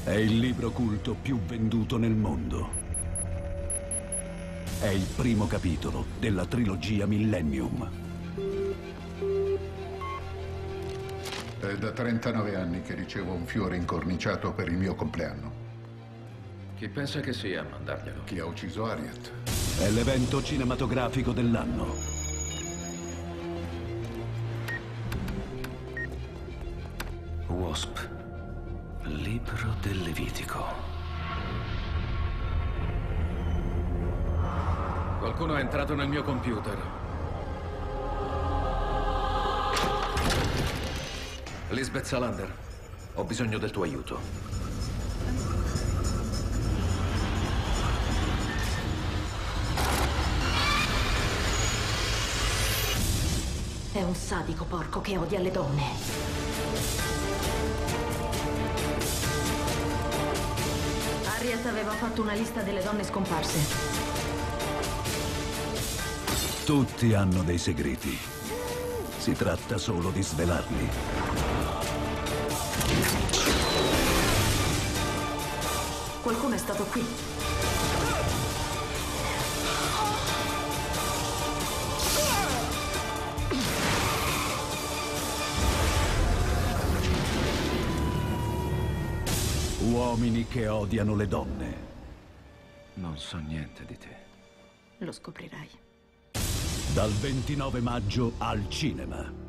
È il libro culto più venduto nel mondo. È il primo capitolo della trilogia Millennium. È da 39 anni che ricevo un fiore incorniciato per il mio compleanno. Chi pensa che sia a mandarglielo? Chi ha ucciso Harriet? È l'evento cinematografico dell'anno. Wasp. Libro del Levitico. Qualcuno è entrato nel mio computer. Lisbeth Salander, ho bisogno del tuo aiuto. È un sadico porco che odia le donne. Harriet aveva fatto una lista delle donne scomparse. Tutti hanno dei segreti. Si tratta solo di svelarli. Qualcuno è stato qui. Uomini che odiano le donne. Non so niente di te. Lo scoprirai. Dal 29 maggio al cinema.